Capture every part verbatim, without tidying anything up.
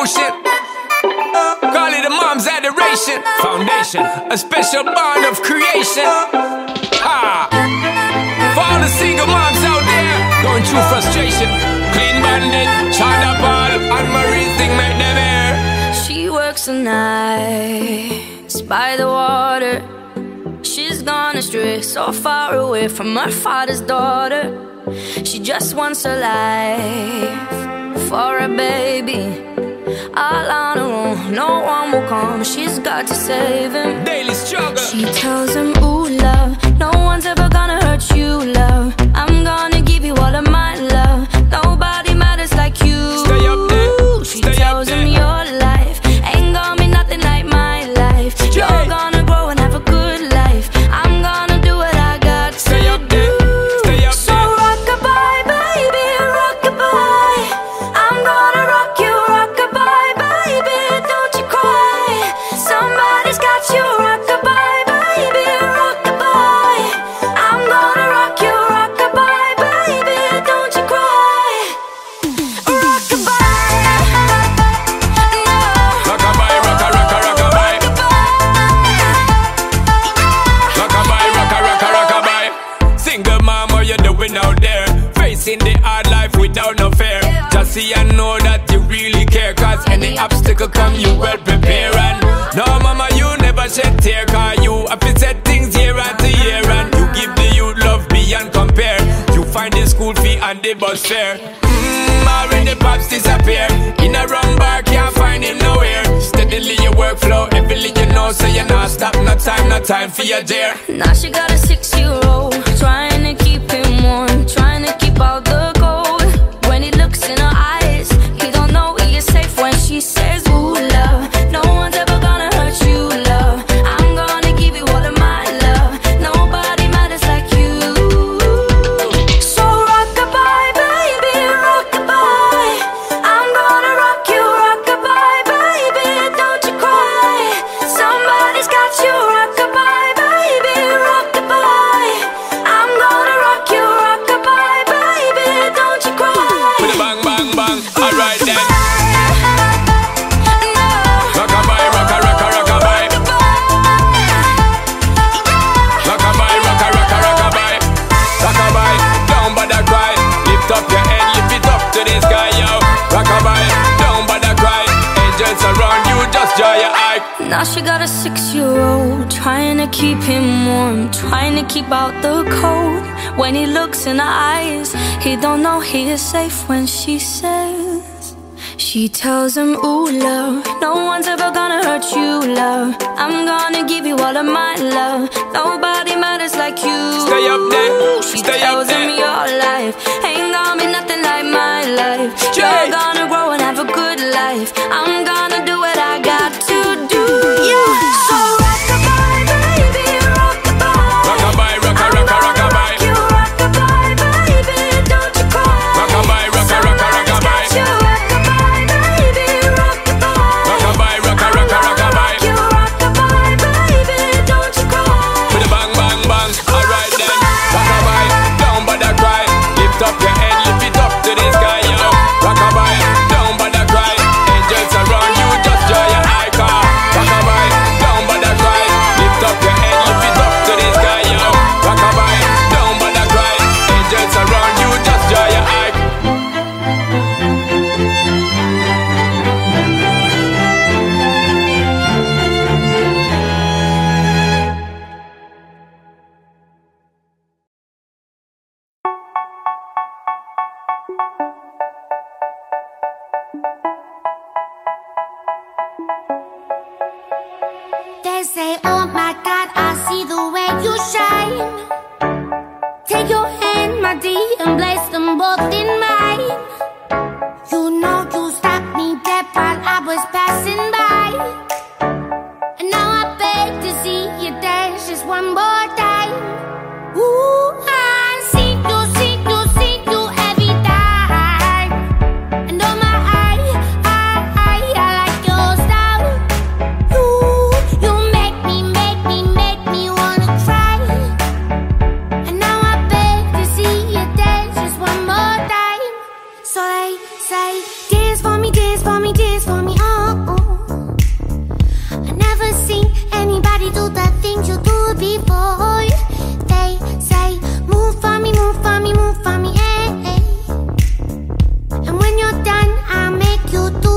devotion. Call it a mom's adoration. Foundation, a special bond of creation. Ha! For all the single moms out there going through frustration, Clean Bandit, China Ball, and Marie thing make them air. She works the nights by the water. She's gone astray, so far away from her father's daughter. She just wants a life for a baby. All on her own, no one will come. She's got to save him. Daily struggle. She tells him, ooh, love, no one's ever gonna hurt you, love. I'm gonna give you all of my love. Nobody matters like you. Stay up there. She Stay tells up him there. your life ain't gonna be nothing like my life. Yeah. You're gonna grow and have a good life. I'm gonna do what I got Stay to up do. there. Stay up So there. rock-a-bye, baby, rock-a-bye. I'm gonna rock you, rock-a-bye, baby, don't you cry. Somebody's got you, rock-a-bye, baby, rock-a-bye. I'm gonna rock you, rock-a-bye, baby, don't you cry. Rock-a-bye, no. Rock-a-bye, rocka, rocka, rock-a-bye. Rock-a-bye, rocka, rocka, rock-a-bye. Single mom, what you doing out there? Facing the hard life without no fear. Just see and know that you really care. Cause any obstacle come, you well prepare. And no mama, you never shed tear. Cause you have to set things year after year. And you give the youth love beyond compare. You find the school fee and the bus fare. Mmm, already pops disappear. In a wrong bar, can't find him nowhere. Steadily your workflow, everything you know. So you not stop, no time, no time for your dear. Now she got a six-year-old, trying to keep him warm, trying to keep out the cold. When he looks in her eyes, he don't know he is safe when she says, ooh, love, no one's ever gonna hurt you, love. I'm gonna give you all of my love. Nobody matters like you. So rock-a-bye, baby, rock-a-bye. I'm gonna rock you, rock-a-bye, baby, don't you cry. Somebody's got you, rock-a-bye, baby, rock-a-bye. I'm gonna rock you, rock-a-bye, baby, don't you cry. With a bang, bang, bang. Alright then. No. Rock-a-bye, rocka, rocka, rock-a-bye. Rock-a-bye, rocka, rocka, rock-a-bye. Rock-a-bye, don't bother cry. Lift up your head, lift it up to the sky, yo. Rock-a-bye, don't bother cry. Angels around you, just draw your eye. Now she got a six-year-old, trying to keep him warm, trying to keep out the cold. When he looks in her eyes, he don't know he is safe when she says. She tells him, ooh, love, no one's ever gonna hurt you, love. I'm gonna give you all of my love. Nobody matters like you. Stay up there, She stay tells up there. him your life ain't gonna be nothing like my life. Jay. You're gonna grow and have a good life. I'm gonna do what I got to do. Yeah. So rock-a-bye, baby, rock-a-bye. Rock-a-bye, rocka, rocka, rock-a-bye. You rock-a-bye, baby, don't you cry. Rock-a-bye, rocka, rocka, rock-a-bye. You rock-a-bye, baby, rock-a-bye. Rock-a-bye, rocka, rocka, rock-a-bye. You rock-a-bye, baby, don't you cry. With a bang, bang, bang. Alright then. Rock-a-bye, don't bother cry. Lift up your head, lift it up to the sky, yo. Rock-a-bye, don't bother cry. Angels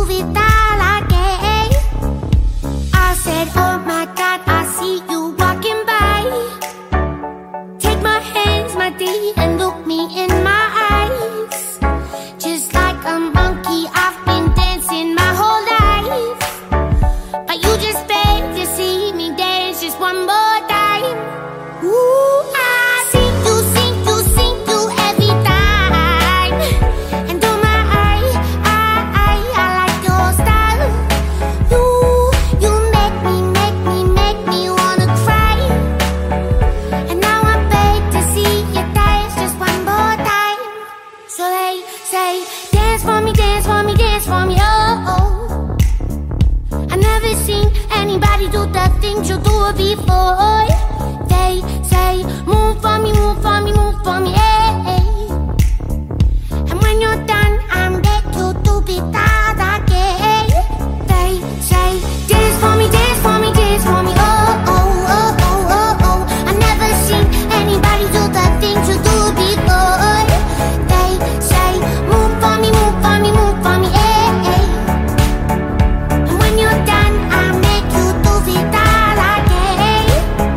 vital again. I said, oh my God, I see you walking by. Take my hands, my dear, and look me in my eyes. Just like a monkey, I've been dancing my whole life, but you just beg to see me dance just one more time. Ooh, I see you, see you, see you every time. And oh my, I, I, I like your style. You, you make me, make me, make me wanna cry. And now I beg to see you dance just one more time. So they say, dance for me, dance for me, dance for me, oh, oh. I never seen anybody do the things you do before. They say, move for me, move for me, move for me, eh, eh. And when you're done, I beg you to be that again. They say, dance for me, dance for me, dance for me, oh, oh, oh, oh, oh, oh. I never seen anybody do the things you do before. They say, move for me, move for me, move for me, eh, eh. And when you're done, I make you do it all again.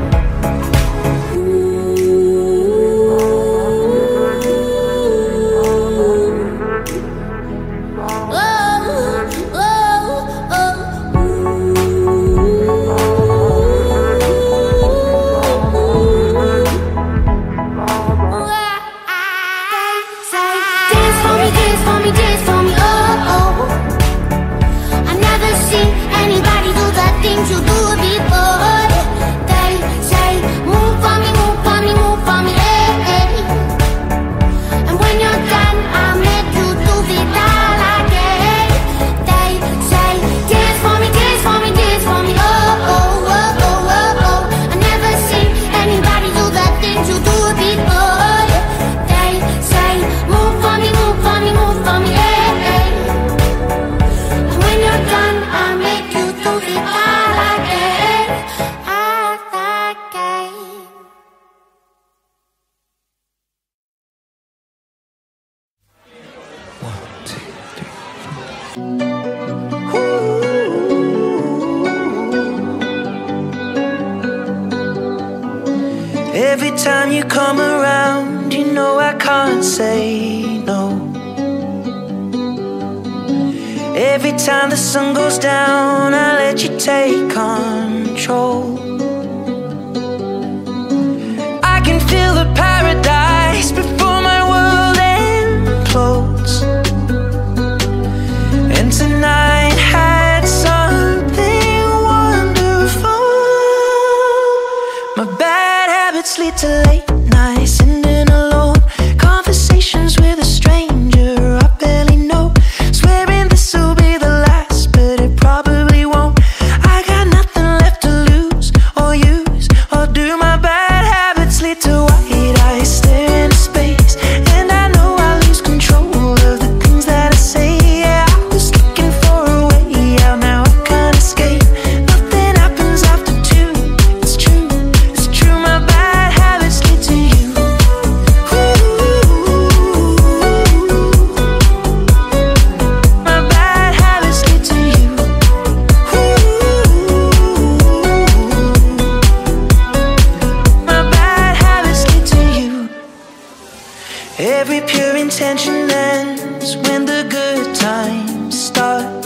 Every time you come around, you know I can't say no. Every time the sun goes down, I let you take control. I can feel the paradise before my world implodes. And tonight had something wonderful. My bad habits lead to late nights, sitting alone, conversations with a stranger I barely know, swearing this will be the last, but it probably won't. I got nothing left to lose or use or do. My bad habits lead to white eyes staring into space, and I know I lose control of the things that I say. Yeah, I was looking for a way out, now I can't escape. Nothing happens after two. It's true, it's true. My bad habits lead to you. My bad habits lead to you. My bad habits lead to you. Every pure intention ends when the good times start.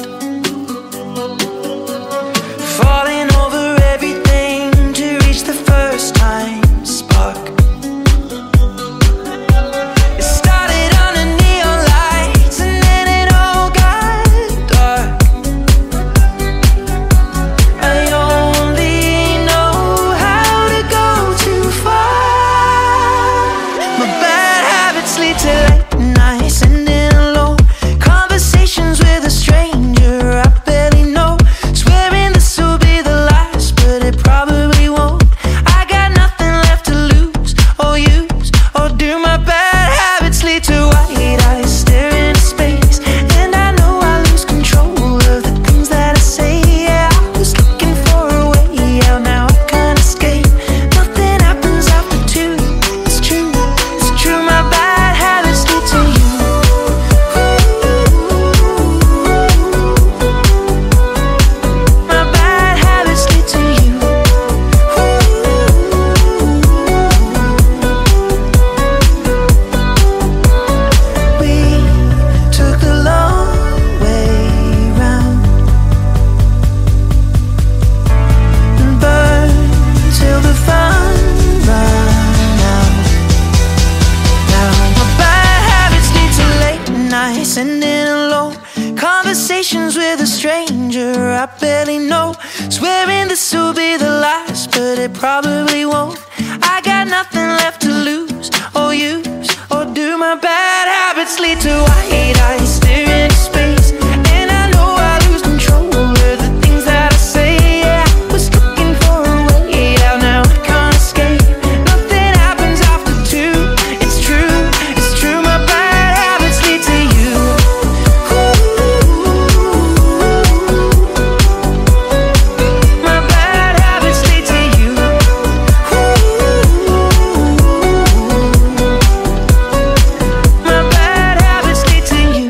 Falling over everything to reach the first time spark. It started under neon lights and then it all got dark. I only know how to go too far. My bad habits lead to late nights, sitting alone, conversations emotions with a stranger I barely know. Swearing this will be the last, but it probably won't. I got nothing left to lose or use, or do my bad habits lead to white eyes staring into space? And I know I lose control of the things that I say. Yeah, I was looking for a way out, now I can't escape. Nothing happens after two, it's true, it's true. My bad habits lead to you. My bad habits lead to you. My bad habits lead to you.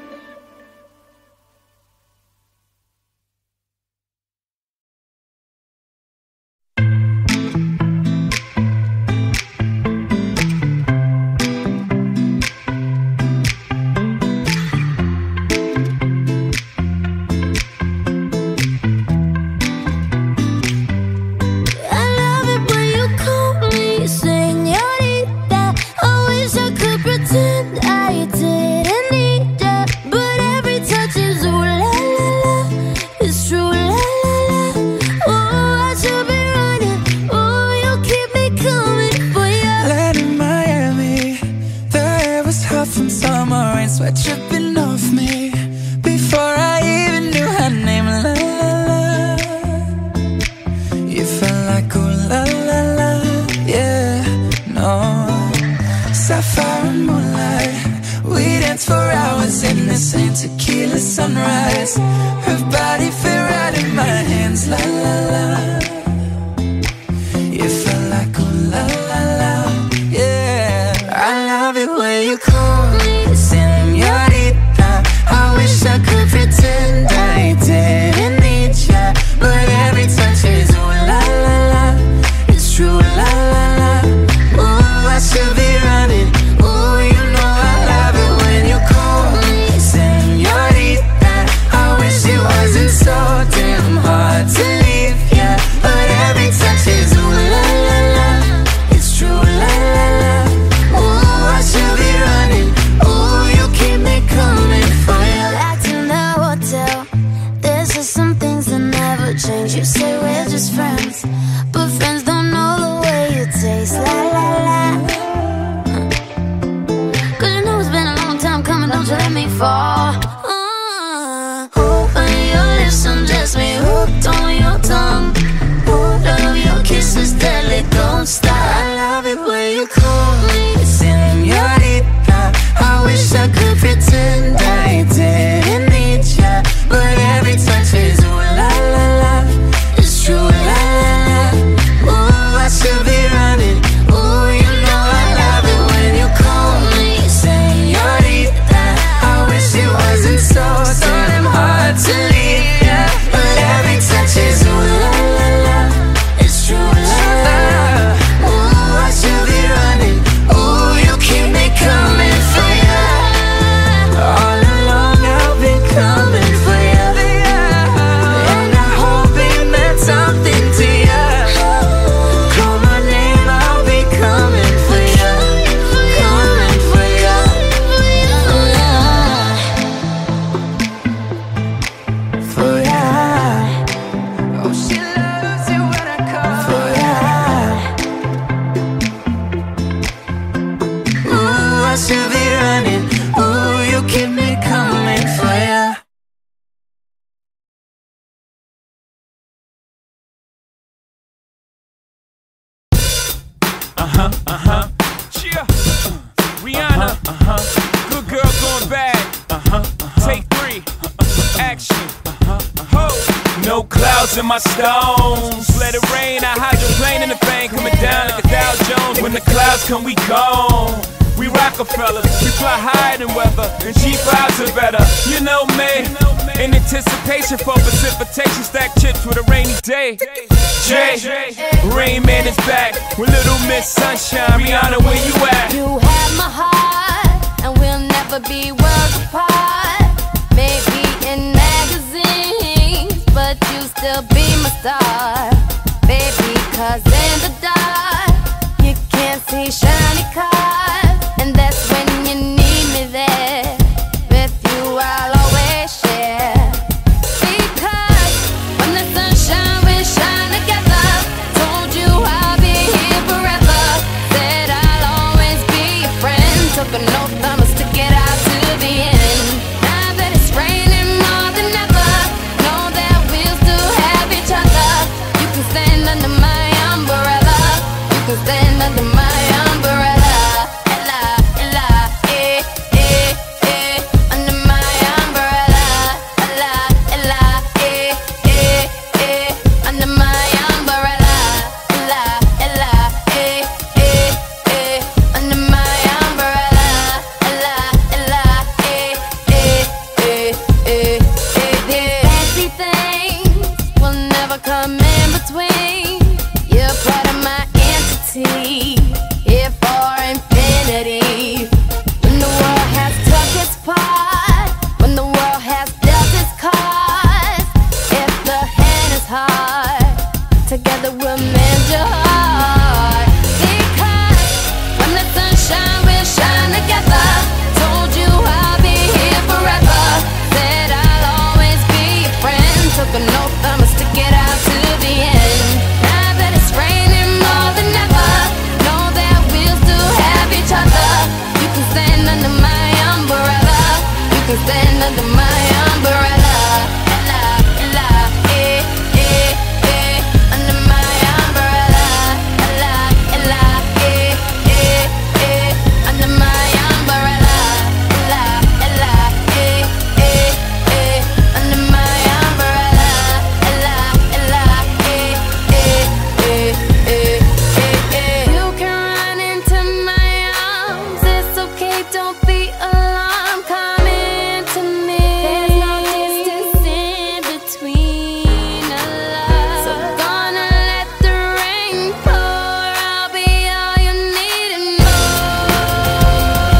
I love it when you call me señorita. I wish I could pretend I didn't need ya, but every touch is ooh la la la. It's true la la la. Oh, I should be running. Oh, you keep me coming for ya. Land in Miami, the air was hot from summer rain, sweat dripping off me before I even knew her name. La la la, you felt like ooh la la la, yeah, no. Sapphire and moonlight, we danced for hours in the same tequila sunrise. Her body fit right in my hands, la la la. You felt like ooh la la la, yeah. I love it when you call me señorita. I wish I could pretend I didn't need ya, but every touch is ooh la la la. It's true la la la. Ooh, I should be running. Ooh, you know I love it when you call me señorita. I wish it wasn't so damn hard to leave ya, but every touch is ooh la la la. It's true la la la. Ooh, I should be running. Ooh, you keep me coming for ya. Back in the hotel, there's just some things that never change. You say we're just friends, but friends don't know the way you taste. La la la. Cause you know it's been a long time coming, don't you let me fall. Uh, Open your lips and just me hooked on your tongue. Oh, love your kisses deadly, don't stop. I love it when you call me señorita. I wish I could pretend I didn't need ya, but every touch is ooh la la la. It's true la la la. Ooh, I should be running. Ooh, you know I love it when you call me señorita. I wish it wasn't so so damn hard to leave ya, but every touch is ooh la la la. It's true la la la. Ooh, I should be running. Ooh, you keep me coming for ya. All along I've been coming for ya, and I hope it meant something to ya. Call my name, I'll be coming for ya, coming for ya. For ya. Oh, she loves it when I call for ya. Ooh, I should be running. Ooh, you keep me coming for ya. Uh-huh, uh-huh. Yeah. Rihanna. Uh-huh. Good girl going bad. Uh-huh. Take three. Action. Ho. No clouds in my stones. Let it rain. I hydroplane in the bank. Coming down like a Dow Jones. When the clouds come, we gone. We Rockefellers, we fly higher than weather, and cheap vibes are better. You know me, in anticipation for precipitation, stack chips with a rainy day. Jay, Rain Man is back with Little Miss Sunshine. Rihanna, where you at? You have my heart, and we'll never be worlds apart. Maybe in magazines, but you still be my star. Baby, cause in the dark, you can't see shiny cars. And that's when you need me there. With you I'll always share. under my umbrella. Ella, ella, eh, eh, eh, under my umbrella. Ella, ella, eh, eh, eh, under my umbrella. Ella, ella, eh, eh, eh, under my umbrella. Ella, ella, eh, eh, eh, eh, eh, eh. You can run into my arms, it's okay, don't be alarmed. Come into me, there's no distance in between our love. So gonna let the rain pour, I'll be all you need and more.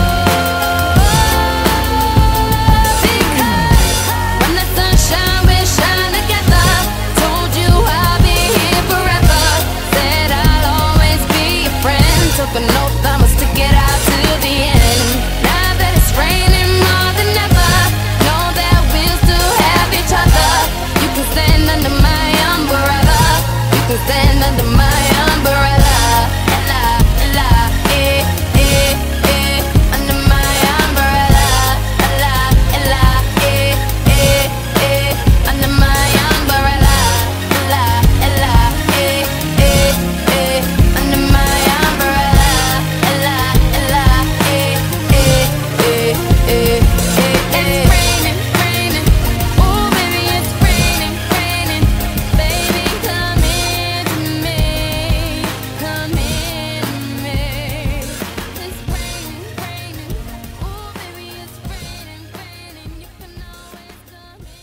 Because when the sunshine, we shine together. Told you I'll be here forever. Said I'll always be your friend. Took an oath, I'ma stick it out to the end. Now that it's raining more than ever, know that we'll still have each other. You can stand under my umbrella. You can stand under my umbrella. Ella, ella, eh, eh, eh, under my umbrella. Ella, ella, eh, eh, eh, under my umbrella. Ella, ella, eh, eh, eh, under my umbrella. Ella, ella, eh, eh, eh, eh, eh, eh. It's raining, raining. Oh, baby, it's raining, raining. Baby, come into me, come into me. It's raining, raining. Oh, baby, it's raining, raining. You can always come in.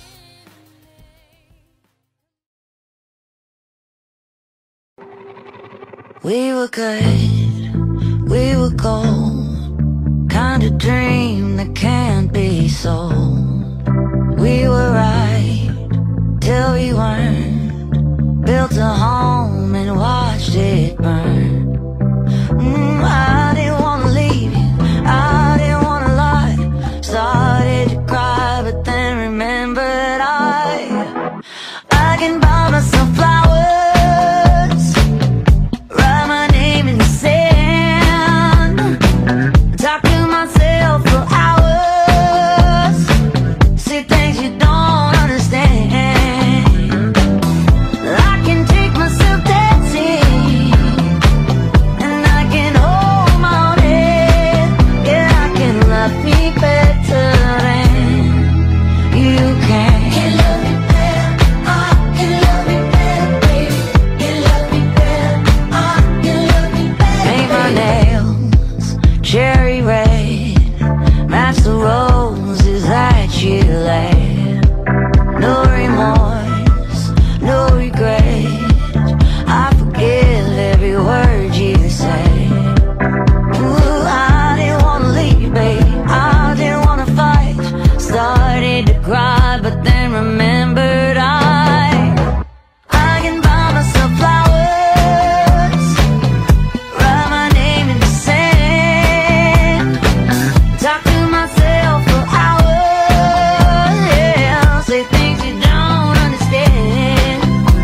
We were good, we were gold, kind of dream that can't be sold. We were right till we weren't, built a home and watched it burn. Mm, I didn't wanna leave you, I didn't wanna lie. Started to cry, but then remembered I I can buy myself flowers, write my name in the sand, talk to myself for hours, say things you don't understand. I can take myself dancing, and I can hold my own head. Yeah, I can love me better than you can. Can love me better, I can love me better, baby. Can love me better, I can love me better. Paint my nails cherry red, match the roses that you laid. No remorse, no regret, I forgive every word you say. Ooh, I didn't wanna leave, babe, I didn't wanna fight. Started to cry, but then remembered I I can buy myself flowers, write my name in the sand, talk to myself for hours, yeah, say things you don't understand.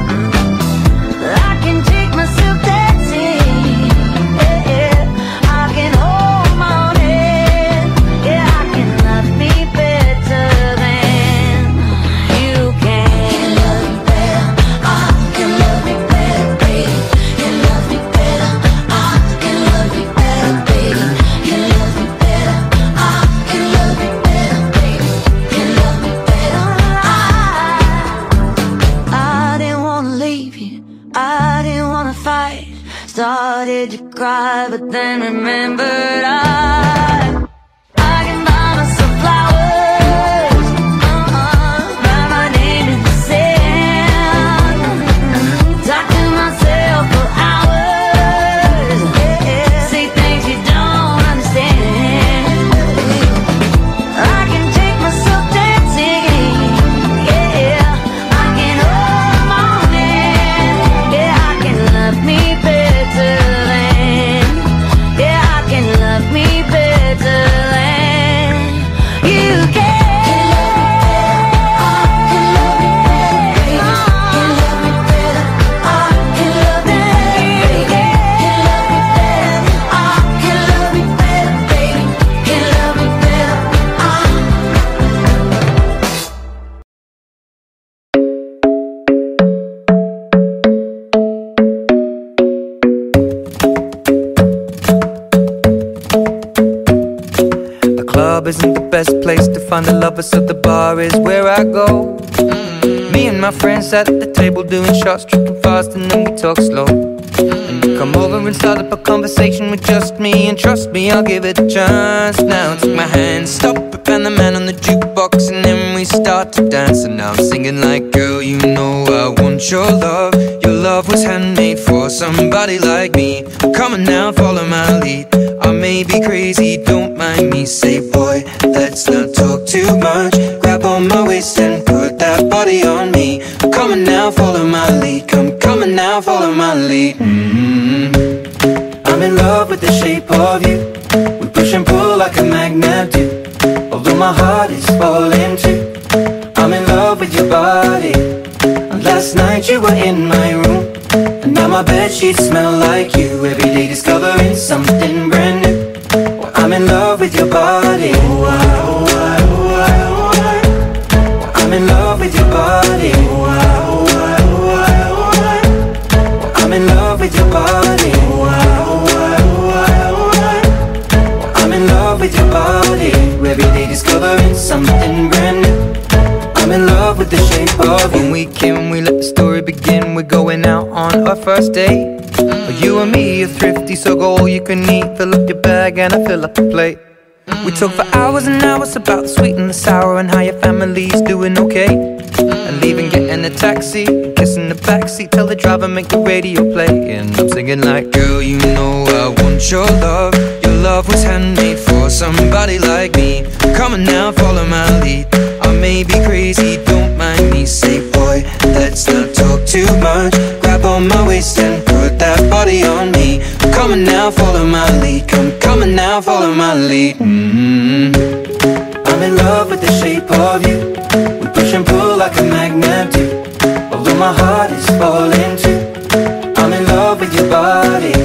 I can take myself dancing, yeah, yeah. I can hold my own head, yeah, I can love me better than you can. Can love me better, I can love me better, baby. Can love me better, I can love me better, baby. Can love me better, I can love me better, baby. Can love me better, I I didn't wanna leave you, I didn't wanna fight. Started to cry, but then remembered I I can buy myself flowers, uh-uh, write my name in the sand, talk to myself for hours, yeah, say things you don't understand. I can take myself dancing, yeah, I can hold my own hand, yeah, I can love me better than, yeah, I can love me isn't the best place to find a lover, so the bar is where I go. mm. Me and my friends at the table doing shots, tripping fast, and then we talk slow. And you come over and start up a conversation with just me, and trust me, I'll give it a chance. Now take my hand, stop it, and the man on the jukebox, and then we start to dance. And now I'm singing like, girl, you know I want your love. Your love was handmade for somebody like me. Come on now, follow my lead. I may be crazy, don't mind me. Say, boy, let's not talk too much. Grab on my waist and put that body on me. Come on now, follow my lead. Come, come on now, follow my lead. mm-hmm. I'm in love with the shape of you. We push and pull like a magnet do. Although my heart is falling too, I'm in love with your body. And last night you were in my room, and now my bedsheets smell like you. Every day discovering something brand new. Well, I'm in love with your body. Oh, I, oh, I, oh, I, oh, I. Well, I'm in love with your body. Oh, I, oh, I, oh, I, oh, I. Well, I'm in love with your body. Oh, I, oh, I, oh, I, oh, I. Well, I'm in love with your body. Every day discovering something brand new. I'm in love with the shape of you. When we came, we let the story begin. We're going out on our first date. mm. You and me are thrifty, so go all you can eat. Fill up your bag and I fill up the plate. mm. We talk for hours and hours about the sweet and the sour, and how your family's doing okay. mm. And leaving, getting a taxi, kissing the backseat, tell the driver make the radio play. And I'm singing like, girl, you know I want your love. Your love was handmade for somebody like me. Come on now, follow my lead. I may be crazy, don't mind me. Say, boy, let's not talk too much. Grab on my waist and put that body on me. Come on now, follow my lead. Come, come on now, follow my lead. mm-hmm. I'm in love with the shape of you. We push and pull like a magnet do. Although my heart is falling too, I'm in love with your body.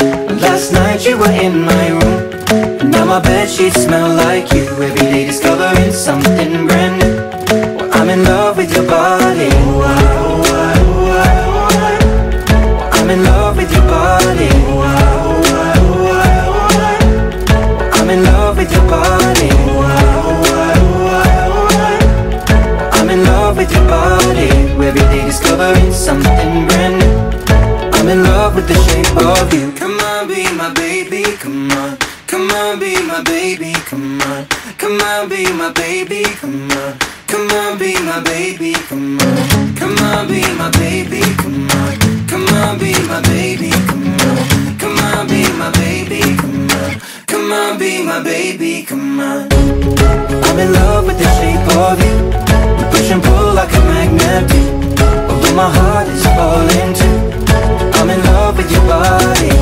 Last night you were in my room, and now my bedsheets smell like you. Every day discovering something brand new. Well, I'm in love with your body. Oh, I, oh, I, oh, I, oh, I. Well, I'm in love with your body. Oh, I, oh, I, oh, I, oh, I. Well, I'm in love with your body. Oh, I, oh, I, oh, I, oh, I. Well, I'm in love with your body. Every day discovering something brand new. I'm in love with the shape of you. Come on, be my baby, come on. Come on, be my baby, come on. Come on, be my baby, come on. Come on, be my baby, come on. Come on, be my baby, come on. Come on, be my baby, come on. Come on, be my baby, come on. Come on, be my baby, come on. I'm in love with the shape of you. We push and pull like a magnet do. Although my heart is falling too, I'm in love with your body.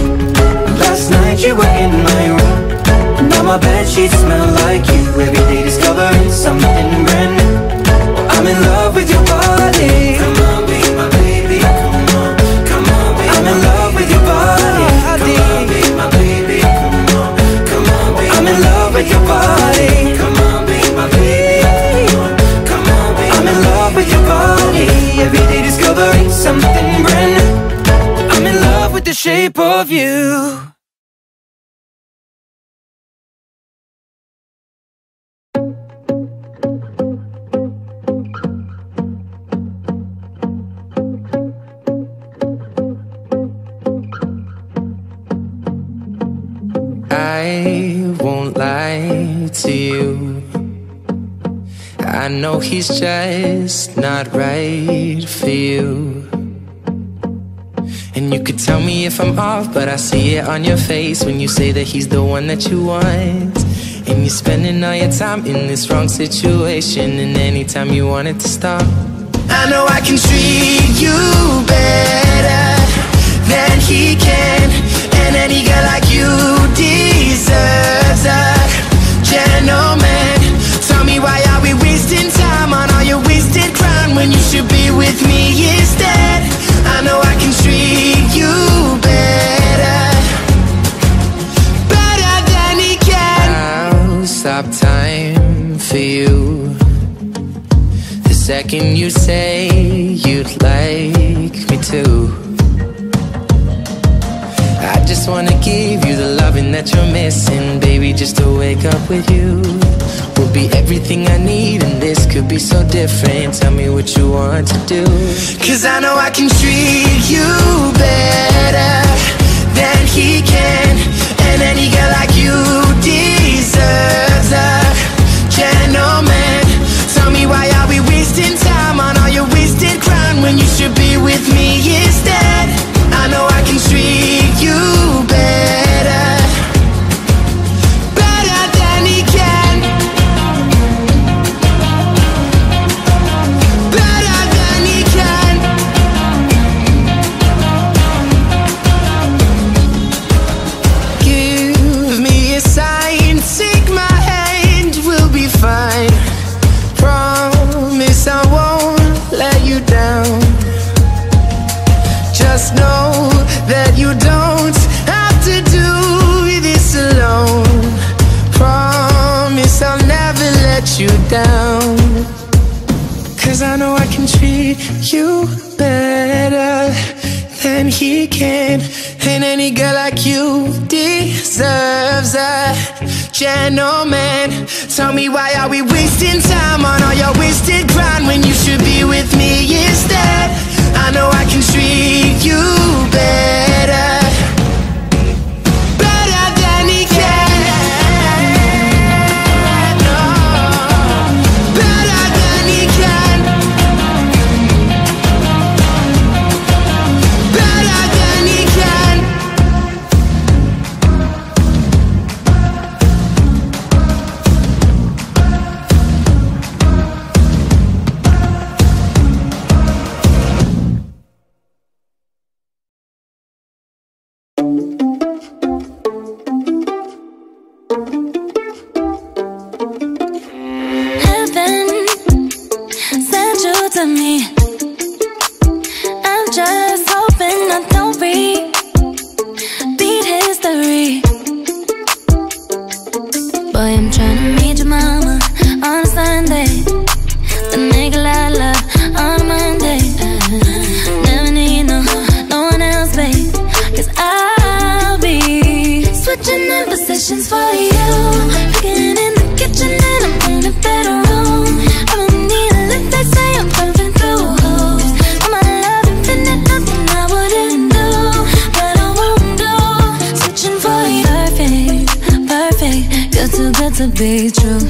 Last night you were in my room, now my bedsheets smell like you. Every day discovering something brand new. Well, I'm in love with your body. Come on, be my baby, come on. Come on, be I'm in love with your body. Come on, be my baby, come on. Come on, be I'm in love with your body. Come on, be my baby, come on. Come on, be I'm in love with your body. Every day discovering something brand new. I'm in love with the shape of you. I won't lie to you. I know he's just not right for you. And you could tell me if I'm off, but I see it on your face when you say that he's the one that you want. And you're spending all your time in this wrong situation, and anytime you want it to stop, I know I can treat you better than he can. And any girl like you deserves a gentleman. Tell me, why are we wasting time on all your wasted crime when you should be with me instead? I know I can treat you better, better than he can. I'll stop time for you the second you say you'd like me to. I just wanna give you the loving that you're missing, baby, just to wake up with you. be everything I need, and this could be so different. Tell me what you want to do, 'cause I know I can treat you better than he can. And any girl like you deserves a gentleman. Tell me, why are we wasting time on all your wasted crown when you should be with me instead? I know I can treat you better, better than he can, better than he can. Give me a sign, take my hand, we'll be fine. Promise I won't let you down. Just know that you don't have to do this alone. Promise I'll never let you down, 'cause I know I can treat you better than he can. And any girl like you deserves a gentleman. Tell me, why are we wasting time on all your wasted grind when you should be with me instead? I know I can treat you better, better than he can. No, better than he can, better than he can. Heaven sent you to me. I'm just hoping I don't repeat history. Boy, I'm trying to meet your mama on a Sunday, the nigga I love on a Monday. Never need no, no one else, babe, 'cause I'll be switching in positions for you. Cooking in the kitchen and I'm in the bedroom. I don't need a lick, they say I'm pumping through holes. All my love infinite, nothing I wouldn't do, but I won't do. Switching for you, perfect, perfect, good too good to be true.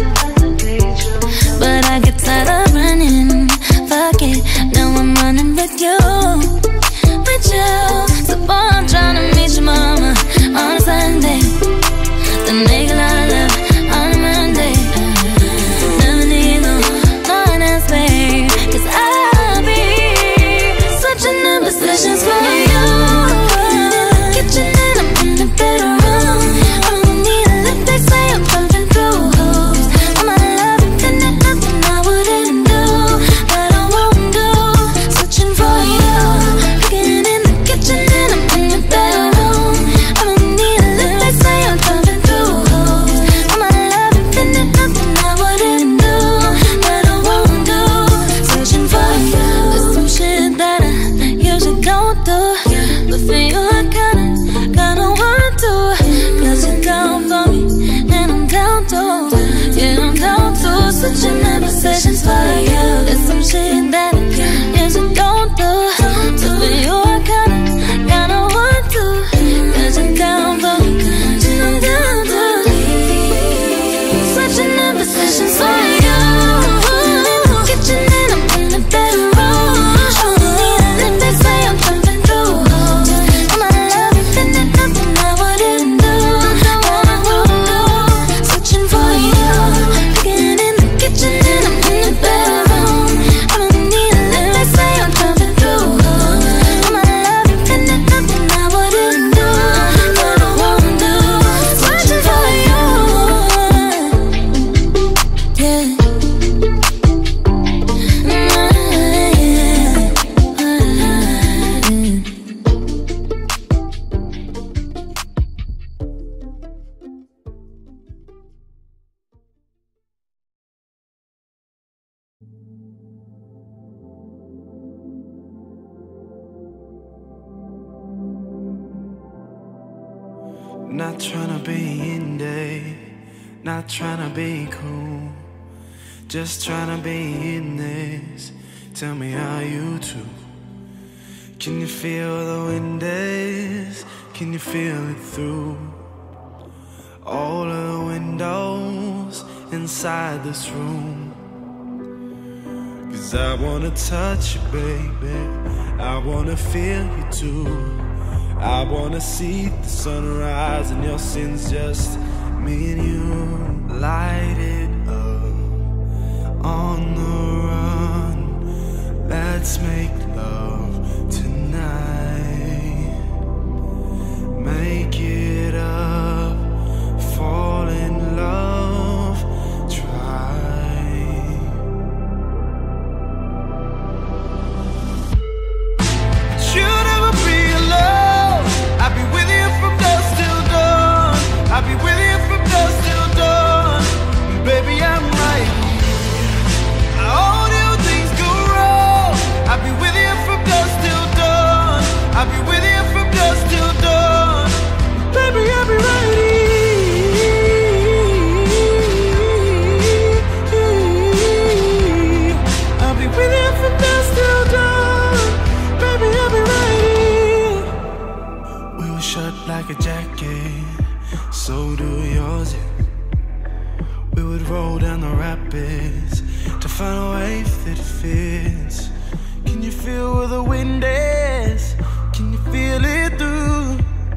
But I get tired of running, fuck it, now I'm running with you, with you. So boy, I'm trying to meet your mama on a Sunday, the nigga I love on a Monday. Never need no, no one else, babe, 'cause I'll be switching in positions for you. Kitchen and I'm in the bedroom. I don't need a lick, they say I'm pumping through holes. All my love infinite, nothing I wouldn't do, but I won't do. Switching for you. Cooking in the kitchen and I'm in the bedroom. I don't need a lick, they say I'm pumping through holes. All my love infinite, nothing I wouldn't do, but I won't do. Switching for you. There's some shit that I usually don't do, but for you I kinda, kinda want to, 'cause you're down for me and I'm down too. Yeah, I'm down to. Switching in positions for you. There's some shit that I usually don't do, but for you I kinda, kinda want to, 'cause you're down for me and I'm down too. Switching in positions for you. Kitchen and I'm in the bedroom. I don't need a lick, they say I'm pumping through holes. All my love infinite, nothing I wouldn't do, but I won't do. Switching for you. Cooking in the kitchen and I'm in the bedroom. I don't need a lick, they say I'm pumping through holes. All my love infinite, nothing I wouldn't do, but I won't do. Switching for you. Yeah. Not trying to be in day, Not trying to be cool, just trying to be in this. Tell me how you do. Can you feel the wind is? Can you feel it through all of the windows inside this room? Cause I wanna touch you, baby, I wanna feel you too. I wanna see the sunrise and your sins, just me and you. Light it up on the run, let's make love tonight. Make it up, fall in love, try. You'll never be alone, I'll be with you from dusk till dawn. I'll be with you from dusk till dawn. Baby, I'm right here. All new things go wrong. I'll be with you from dusk till dawn. I'll be with you from dusk till dawn. Baby, I'll be right here. I'll be with you from dusk till dawn. Baby, I'll be right here. We were shut like a jacket, so do yours. We would roll down the rapids to find a wave that fits. Can you feel where the wind is? Can you feel it through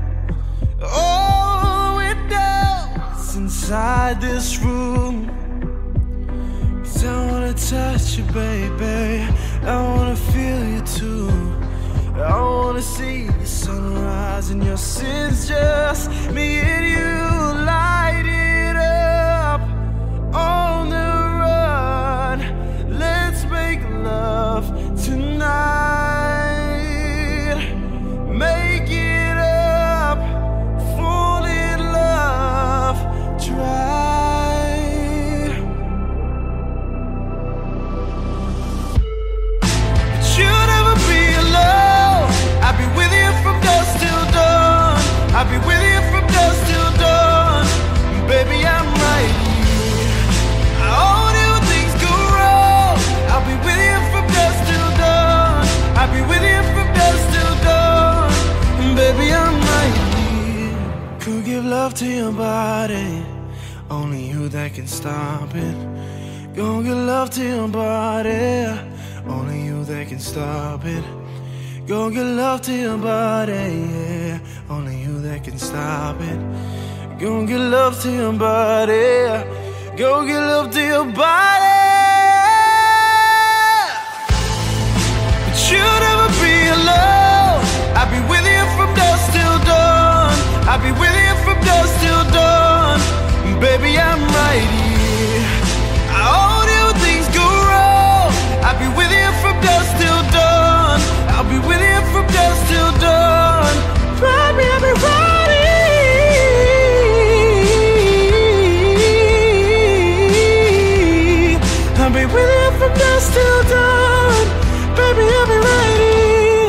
all the windows inside this room? Cause I wanna touch you, baby, I wanna feel you too. I wanna see the sunrise and your sins, just me and you. Light it up on the run, let's make love tonight. Make it up, fall in love, try. But you'll never be alone, I'll be with you from dusk till dawn. I'll be with you from dusk till dawn. Baby, I'm right here. All new things go wrong. I'll be with you from dusk till dawn. I'll be with you from dusk till dawn. Baby, I'm right here. Could give love to your body, only you that can stop it. Gonna give love to your body, only you that can stop it. Go get love to your body, yeah, only you that can stop it. Go get love to your body, go get love to your body. But you'll never be alone, I'll be with you from dusk till dawn. I'll be with you from dusk till dawn. Baby, I'm right here. All new things go wrong. I'll be with you from dusk till dawn. I'll be with you from dusk till dawn. Baby, I'll be right here. I'll be with you from dusk till dawn. Baby, I'll be right here.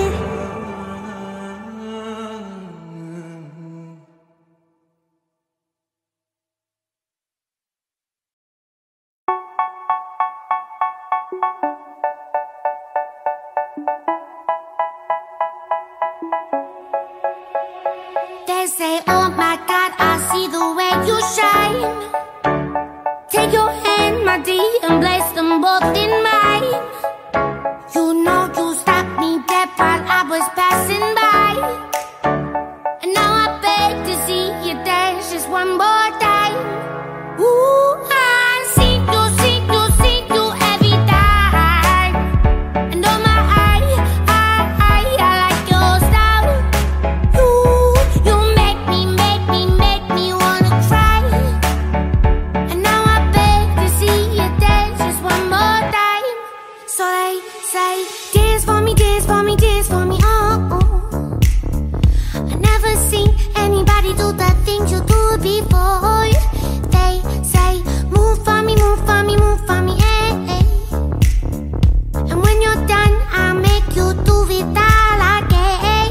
They say, oh my God, I see the way you shine. Take your hand, my dear, and place them both in mine. You know you stopped me dead while I was passing by. And now I beg to see you dance just one more time. Ooh, I see you, see you, see you every time. And oh my, I, I, I, I like your style. You, you make me, make me, make me wanna cry. And now I beg to see you dance just one more time. So they say, dance for me, dance for me, dance for me, oh, oh. I never seen anybody do the things you do before. They say, move for me, move for me, move for me, eh, eh. And when you're done, I'll make you do it all again.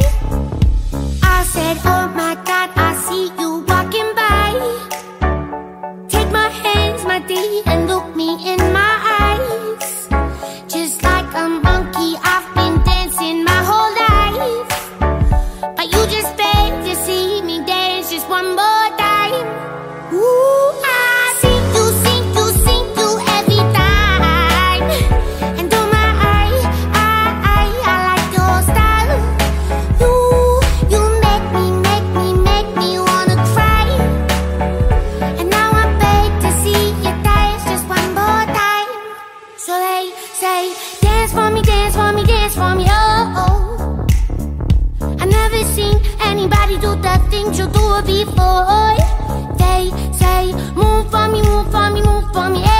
I said, oh my God, I see you walking by. Take my Dance for me, dance for me, dance for me, oh, oh. I never seen anybody do the things you do before. They say, move for me, move for me, move for me, yeah.